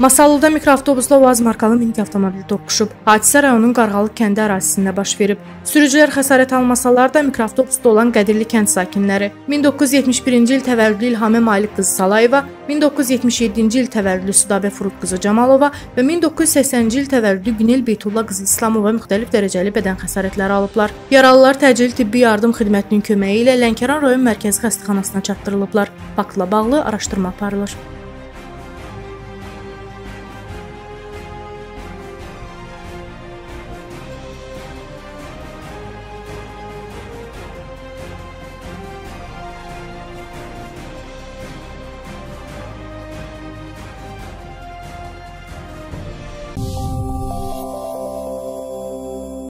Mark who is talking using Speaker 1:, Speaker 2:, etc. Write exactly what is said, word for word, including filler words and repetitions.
Speaker 1: Masallıda mikroavtobusla UAZ markalı minik avtomobili toqquşub. Hadisə rayonun Qarğalıq kəndi ərazisində baş verib. Sürücülər xəsarət almasalar da mikroavtobusda olan Qədirli kənd sakinləri min doqquz yüz yetmiş birinci il təvəllüdlü İlhamə Malik qızı Salayeva, min doqquz yüz yetmiş yeddinci il təvəllüdlü Südabə Furud qızı Camalova və min doqquz yüz səksəninci il təvəllüdlü Günel Beytullah qızı İslamova müxtəlif dərəcəli bədən xəsarətləri alıblar. Yaralılar təcili tibbi yardım xidmətinin köməyi ilə Lənkəran rayon mərkəzi xəstəxanasına çatdırılıblar. Faktla bağlı araşdırma aparılır.